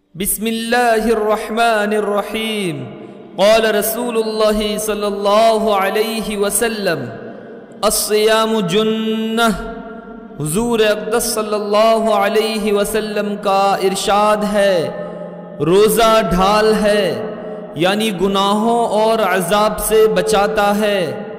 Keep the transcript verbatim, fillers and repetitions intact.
बिस्मिल्लाहिर्रहमानिर्रहीम। क़ाल रसूलुल्लाहि सल्लल्लाहु अलैहि वसल्लम अस्सियामु जुन्नह। हुज़ूर अक़दस सल्लल्लाहु अलैहि वसल्लम का इरशाद है, रोज़ा ढाल है, यानी गुनाहों और अज़ाब से बचाता है।